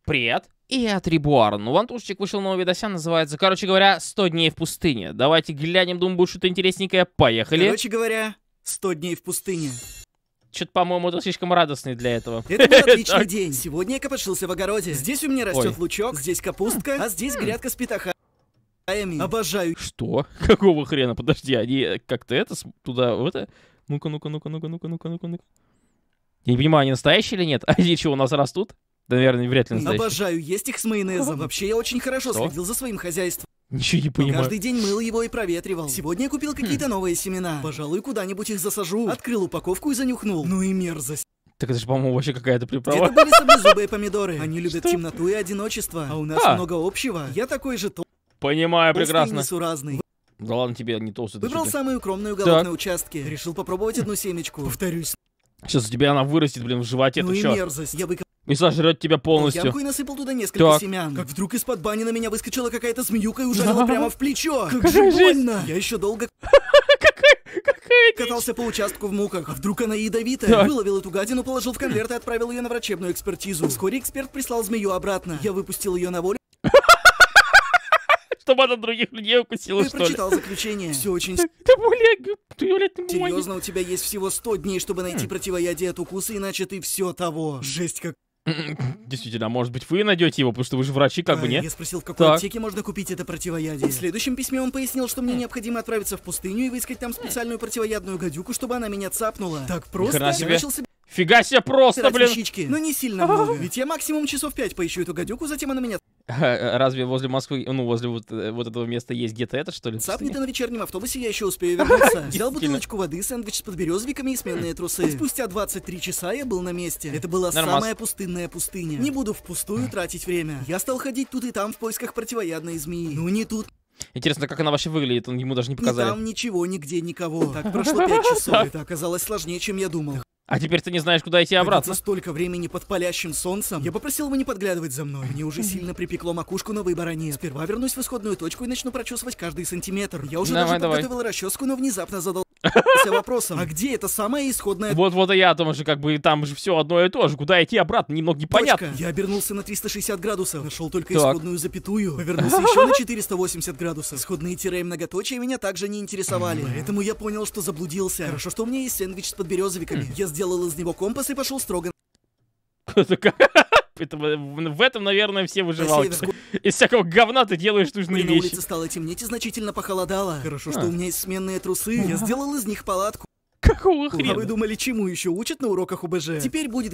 Привет, я Трибуарн. У Вантушечек вышел новый видосян, называется, короче говоря, 100 дней в пустыне. Давайте глянем, думаю, будет что-то интересненькое. Поехали. Короче говоря, 100 дней в пустыне. Что-то, по-моему, это слишком радостный для этого. Это был отличный день. Сегодня я копошился в огороде. Здесь у меня растет лучок, здесь капустка, а здесь грядка с питахаями. Обожаю. Что? Какого хрена? Подожди, они как-то это, туда, в это? Ну-ка. Я не понимаю, они настоящие или нет? А они что, у нас растут? Да, наверное, вряд ли настоящие. Обожаю есть их с майонезом. Вообще, я очень хорошо следил за своим хозяйством. Ничего не понимаю. Каждый день мыл его и проветривал. Сегодня я купил какие-то новые семена. Пожалуй, куда-нибудь их засажу. Открыл упаковку и занюхнул. Ну и мерзость. Так это же, по-моему, вообще какая-то приправа. Это были саблезубые помидоры. Они любят темноту и одиночество. А у нас много общего. Я такой же Понимаю прекрасно. несуразный. Да ладно тебе, не толстый. Выбрал самый укромный уголок на участке. Решил попробовать одну семечку. Повторюсь. Сейчас у тебя она вырастет, блин, в животе. Ну ты и чё? мерзость. Я выкопал И сожрет тебя полностью. ямку и насыпал туда несколько семян. Как вдруг из-под бани на меня выскочила какая-то змеюка и ужалила прямо в плечо. Как же больно! Я еще долго катался по участку в муках. А вдруг она ядовитая? Выловил эту гадину, положил в конверт и отправил ее на врачебную экспертизу. Вскоре эксперт прислал змею обратно. Я выпустил ее на волю. Чтобы она других людей укусила, И что ли? прочитал заключение. Все очень серьезно, у тебя есть всего 100 дней, чтобы найти противоядие от укуса, иначе ты все того. Жесть как. Действительно, а может быть вы найдете его, потому что вы же врачи, как бы, нет? Я спросил, в какой аптеке можно купить это противоядие. В следующем письме он пояснил, что мне необходимо отправиться в пустыню и выискать там специальную противоядную гадюку, чтобы она меня цапнула. Так просто я начал себе Фига себе просто, блин! вещички. Но не сильно много. Ведь я максимум часов 5 поищу эту гадюку, затем она меня Разве возле Москвы, ну, возле вот этого места есть где-то это, что ли? цапнет, и на вечернем автобусе я еще успею вернуться. Взял бутылочку воды, сэндвич с подберезовиками и сменные трусы. Спустя 23 часа я был на месте. Это была самая пустынная пустыня. Не буду впустую тратить время. Я стал ходить тут и там в поисках противоядной змеи. Ну не тут. Интересно, как она вообще выглядит, он ему даже не показали. Там ничего, нигде никого. Так прошло 5 часов. Это оказалось сложнее, чем я думал. А теперь ты не знаешь, куда идти обратно. За столько времени под палящим солнцем. Я попросил его не подглядывать за мной. Мне уже сильно припекло макушку, но выбора нет. Сперва вернусь в исходную точку и начну прочесывать каждый сантиметр. Я уже даже подготовил расческу, но внезапно задался вопросом. А где эта самая исходная Вот и я о том же, как бы там же все одно и то же. Куда идти обратно, немного непонятно. Я обернулся на 360 градусов. Нашел только исходную запятую. Повернулся еще на 480 градусов. Исходные тире и многоточия меня также не интересовали. Поэтому я понял, что заблудился. Хорошо, что у меня есть сэндвич с подберезовиками. Я сделал из него компас и пошел строго. В этом, наверное, все выживают. Из всякого говна ты делаешь нужные На вещи. улице стало темнеть и значительно похолодало. Хорошо, что у меня есть сменные трусы. Я сделал из них палатку. Какого А вы хрена? думали, чему еще учат на уроках УБЖ? Теперь будет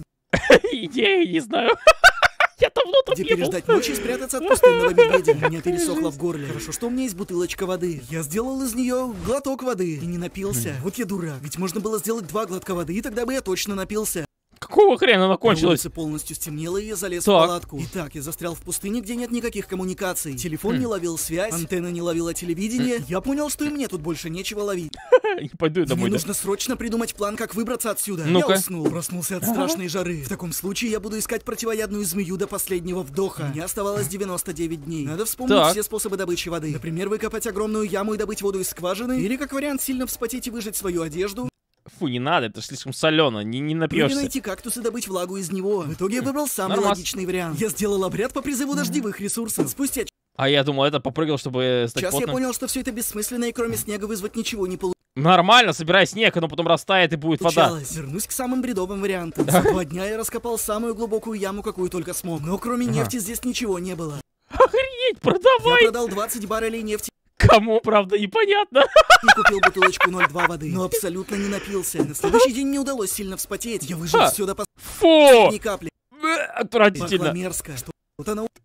Я не знаю. Я давно там где не был. переждать ночь и спрятаться от пустынного медведя. У меня пересохло в горле. Хорошо, что у меня есть бутылочка воды. Я сделал из нее глоток воды и не напился. Вот я дурак. Ведь можно было сделать 2 глотка воды, и тогда бы я точно напился. Какого хрена она кончилась? На улице полностью стемнело, и я залез в палатку. Итак, я застрял в пустыне, где нет никаких коммуникаций. Телефон не ловил связь, антенна не ловила телевидение. Я понял, что и мне тут больше нечего ловить. Не пойду я домой. Мне нужно срочно придумать план, как выбраться отсюда. Ну-ка. Я уснул, проснулся от страшной жары. В таком случае я буду искать противоядную змею до последнего вдоха. Мне оставалось 99 дней. Надо вспомнить все способы добычи воды. Например, выкопать огромную яму и добыть воду из скважины. Или, как вариант, сильно вспотеть и выжать свою одежду. Фу, не надо, это слишком солено, не напьешься. Или найти кактус и добыть влагу из него. В итоге я выбрал самый логичный вариант. Я сделал обряд по призыву дождевых ресурсов. Спустя А я думал, это попрыгал, чтобы стать час я потным. понял, что все это бессмысленно, и кроме снега вызвать ничего не получилось. Нормально, собирай снег, оно потом растает и будет вода. Вернусь к самым бредовым вариантам. За 2 дня я раскопал самую глубокую яму, какую только смог. Но кроме нефти здесь ничего не было. Охренеть, продавай! Я продал 20 баррелей нефти. Кому, правда, непонятно. И купил бутылочку 0,2 воды. Но абсолютно не напился. На следующий день мне удалось сильно вспотеть. Я выжил все до Фу! ни капли. Отвратительно. Пахло мерзко. Что-то на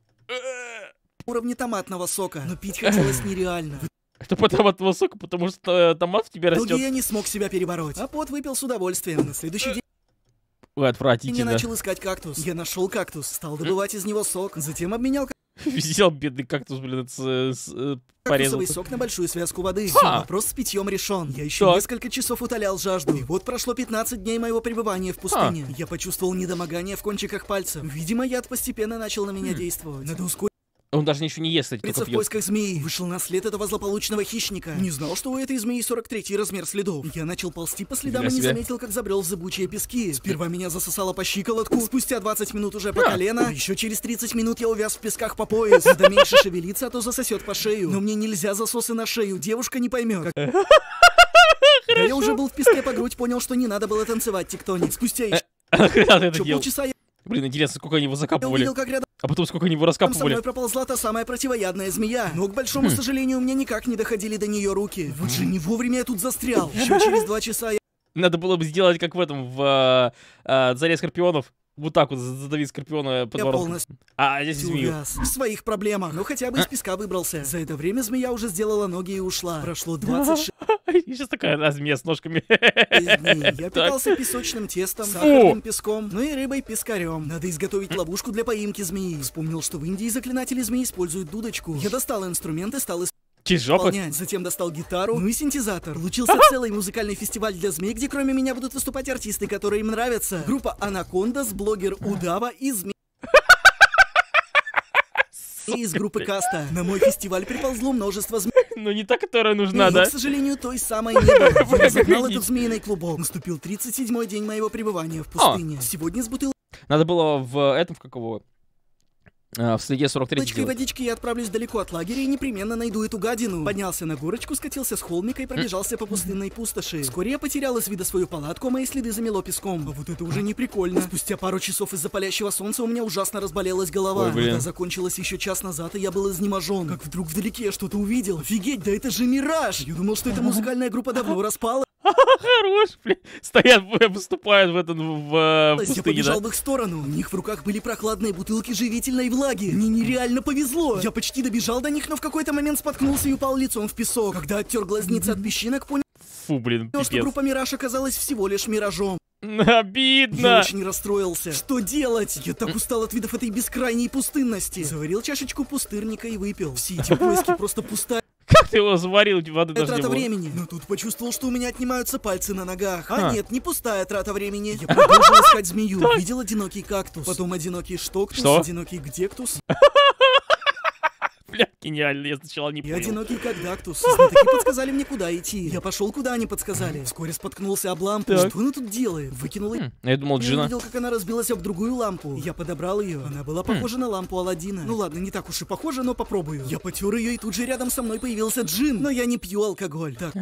уровне томатного сока. Но пить хотелось нереально. Это потому от того сока, потому что томат в тебе В итоге растет. я не смог себя перебороть. А пот выпил с удовольствием. На следующий день Ой, я отвратительно. начал искать кактус. Я нашел кактус, стал добывать из него сок. Затем обменял Взял бедный кактус, блин, порезал. кактусовый сок на большую связку воды. Вопрос с питьем решен. Я еще несколько часов утолял жажду. И вот прошло 15 дней моего пребывания в пустыне. Я почувствовал недомогание в кончиках пальцев. Видимо, яд постепенно начал на меня действовать. Надо ускорить. Он даже ничего не ест, кстати, только в пьет. поисках змеи. Вышел на след этого злополучного хищника. Не знал, что у этой змеи 43-й размер следов. Я начал ползти по следам и не заметил, как забрел в зыбучие пески. Сперва меня засосало по щиколотку, спустя 20 минут уже по колено, а еще через 30 минут я увяз в песках по пояс. Надо меньше шевелиться, а то засосет по шею. Но мне нельзя засосы на шею, девушка не поймет. Когда я уже был в песке по грудь, понял, что не надо было танцевать тектоник. Спустя еще полчаса я Блин, интересно, сколько они его закапывали. увидел, как рядом А потом сколько они его со раскапывали. мной проползла та самая противоядная змея. Но, к большому сожалению, у меня никак не доходили до нее руки. Вот же не вовремя я тут застрял. Еще через 2 часа я Надо было бы сделать, как в этом, в «Заре скорпионов». Вот так вот задавить скорпиона под ворот. полностью А здесь змею. увяз в своих проблемах. Но хотя бы из песка выбрался. За это время змея уже сделала ноги и ушла. Прошло 26 И сейчас такая змея с ножками. дней. Я питался песочным тестом, сахарным песком, ну и рыбой-пескарем. Надо изготовить ловушку для поимки змеи. Вспомнил, что в Индии заклинатели змей используют дудочку. Я достал инструмент и стал Через жопу? исполнять. Затем достал гитару, ну и синтезатор. Получился целый музыкальный фестиваль для змей, где кроме меня будут выступать артисты, которые им нравятся. Группа Анакондас, блогер Удава и змей из группы Каста. На мой фестиваль приползло множество змей. Ну не та, которая нужна, Но, да? к сожалению, той самой не было. Я разогнал этот змеиный клубок. Наступил 37-й день моего пребывания в пустыне. Сегодня с бутылкой Надо было в этом, в какого? В следе 43 и водички я отправлюсь далеко от лагеря и непременно найду эту гадину. Поднялся на горочку, скатился с холмика и пробежался по пустынной пустоши. Вскоре я потерял из вида свою палатку, а мои следы замело песком. А вот это уже не прикольно. Спустя пару часов из-за палящего солнца у меня ужасно разболелась голова. Ой, блин. Вода закончилась еще час назад, и я был изнеможен. Как вдруг вдалеке я что-то увидел. Офигеть, да это же мираж! Я думал, что эта музыкальная группа давно распала. Хорош, блин. Стоят, выступают в этом, в Я пустыне, побежал да? в их сторону. У них в руках были прохладные бутылки живительной влаги. Мне нереально повезло. Я почти добежал до них, но в какой-то момент споткнулся и упал лицом в песок. Когда оттер глазницы от песчинок, понял, Фу, блин, что пипец. группа «Мираж» оказалась всего лишь миражом. Обидно. Я очень расстроился. Что делать? Я так устал от видов этой бескрайней пустынности. Заварил чашечку пустырника и выпил. Все эти поиски просто пустая Как ты его заварил, воды даже не трата было? времени. Но тут почувствовал, что у меня отнимаются пальцы на ногах. А нет, не пустая трата времени. Я продолжил искать змею. Увидел одинокий кактус. Потом одинокий штоктус. Что? Одинокий гдектус. Бля, гениально, я сначала не И понял. одинокий кагдактус. Знатоки подсказали мне, куда идти. Я пошел, куда они подсказали. Вскоре споткнулся об лампу. Так. Что она тут делает? Выкинул ее. Я думал, Я Джина. увидел, как она разбилась об другую лампу. Я подобрал ее. Она была похожа на лампу Аладдина. Ну ладно, не так уж и похожа, но попробую. Я потер ее, и тут же рядом со мной появился джин. Но я не пью алкоголь. Так,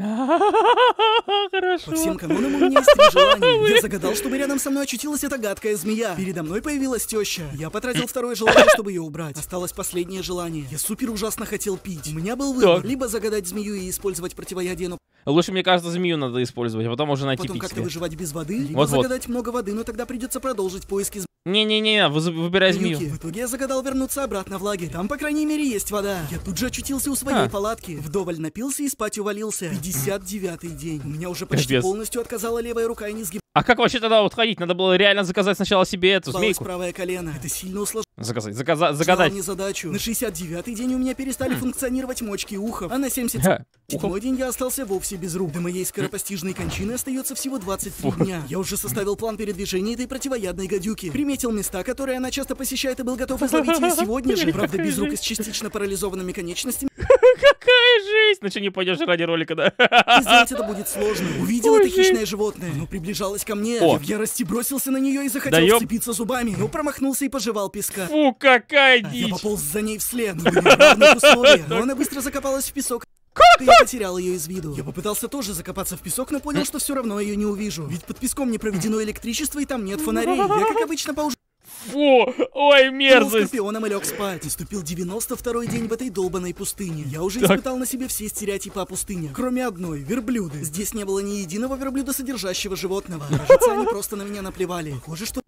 Хорошо. по всем канонам у меня есть 3 желания. Я загадал, чтобы рядом со мной очутилась эта гадкая змея. Передо мной появилась теща. Я потратил 2-е желание, чтобы ее убрать. Осталось последнее желание. Я супер ужасно хотел пить. У меня был выбор. Так. Либо загадать змею и использовать противоядие, но Лучше, мне кажется, змею надо использовать, а потом уже найти потом пить как-то себе. выживать без воды. Либо Вот-вот. загадать много воды, но тогда придется продолжить поиски Не-не-не, выбирай змею. В итоге я загадал вернуться обратно в лагерь. Там, по крайней мере, есть вода. Я тут же очутился у своей палатки. Вдоволь напился и спать увалился. 59-й день. У меня уже почти Капец. полностью отказала левая рука и не А как вообще тогда вот ходить? Надо было реально заказать сначала себе эту сгибалось змейку. правое колено. Это сильно усложняло Загадать. мне задачу. На 69-й день у меня перестали функционировать мочки ухов. А на 77-й Ха, ухов. день я остался вовсе без рук. До моей скоропостижной кончины остается всего 23 дня. Я уже составил план передвижения этой противоядной гадюки. Приметил места, которые она часто посещает, и был готов изловить ее сегодня же. Правда, без рук и с частично парализованными конечностями. Какая жизнь! Ну что, не пойдешь ради ролика, да? И сделать это будет сложно. Увидел Ой, это хищное животное. Оно приближалось ко мне. О. Я в ярости бросился на нее и захотел Да ёп. вцепиться зубами, но промахнулся и пожевал песка. Фу, какая Я дичь! пополз за ней вслед. Мы были в равных условиях, но она быстро закопалась в песок. И я потерял ее из виду. Я попытался тоже закопаться в песок, но понял, что все равно ее не увижу. Ведь под песком не проведено электричество и там нет фонарей. Я, как обычно, Фу, ой, мерзость! скорпионом и лег спать. Наступил 92-й день в этой долбанной пустыне. Я уже испытал на себе все стереотипы о пустыне. Кроме одной — верблюды. Здесь не было ни единого верблюда, содержащего животного. Кажется, они просто на меня наплевали. Похоже, что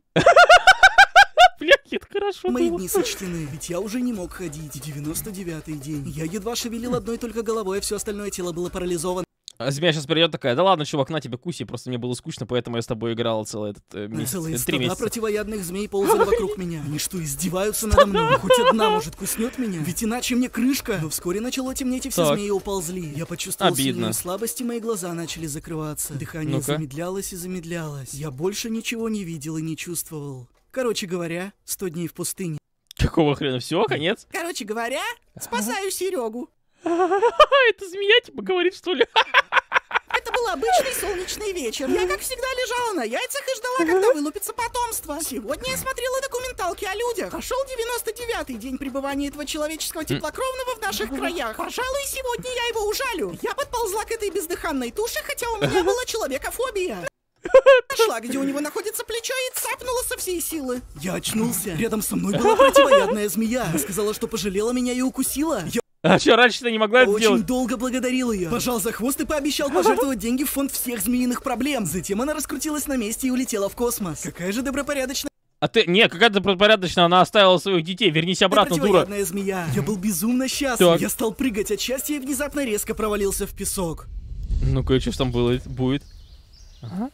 Бляхи, это хорошо мои было. дни сочтены, ведь я уже не мог ходить. 99-й день. Я едва шевелил одной только головой, а все остальное тело было парализовано. А змея сейчас придет такая: да ладно, чувак, на тебе куси, просто мне было скучно, поэтому я с тобой играл целый этот месяц. Целые 3 стада месяца. противоядных змей ползали вокруг меня. Они что, издеваются надо мной? Хоть одна, может, куснет меня? Ведь иначе мне крышка. Но вскоре начало темнеть, и все Так. змеи уползли. Я почувствовал Обидно. сильную слабость, и мои глаза начали закрываться. Дыхание Ну-ка. замедлялось и замедлялось. Я больше ничего не видел и не чувствовал. Короче говоря, 100 дней в пустыне. Какого хрена? Все, конец? Короче говоря, спасаю Серегу. Это змея типа говорит, что ли? Это был обычный солнечный вечер. Я, как всегда, лежала на яйцах и ждала, когда вылупится потомство. Сегодня я смотрела документалки о людях. Пошел 99-й день пребывания этого человеческого теплокровного в наших краях. Пожалуй, сегодня я его ужалю. Я подползла к этой бездыханной туше, хотя у меня была человекофобия. Нашла, где у него находится плечо, и цапнула со всей силы. Я очнулся. Рядом со мной была противоядная змея. Она сказала, что пожалела меня и укусила. А что, раньше-то не могла это Очень сделать? долго благодарил ее. Пожал за хвост и пообещал пожертвовать деньги в фонд всех змеиных проблем. Затем она раскрутилась на месте и улетела в космос. Какая же добропорядочная... А ты... Не, какая-то порядочная, она оставила своих детей. Вернись обратно, дура. Противоядная змея. Я был безумно счастлив. Так. Я стал прыгать от счастья и внезапно резко провалился в песок. Ну-ка, что ж там будет? Ага.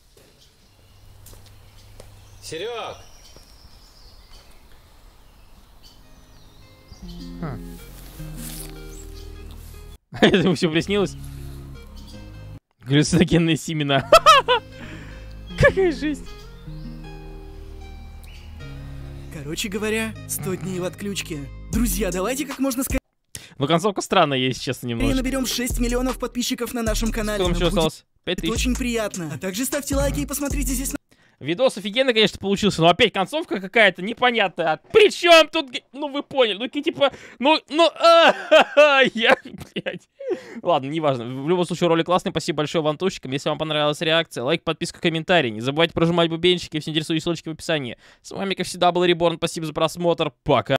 Серег! Это ему все приснилось? Галлюциногенные семена. Какая жесть. Короче говоря, 100 дней в отключке. Друзья, давайте как можно скорее Ну, концовка странная, если честно, немного. наберем 6 миллионов подписчиков на нашем канале. Сколько там еще Нам будет осталось? 5000. очень приятно. А также ставьте лайки и посмотрите здесь на... Видос офигенный, конечно, получился, но опять концовка какая-то непонятная. При чем тут... Ну, вы поняли, ну, типа... Я, блядь. Ладно, неважно. В любом случае, ролик классный. Спасибо большое вантушчикам. Если вам понравилась реакция, лайк, подписка, комментарий. Не забывайте прожимать бубенчики, все интересующие ссылочки в описании. С вами, как всегда, был Реборн. Спасибо за просмотр. Пока.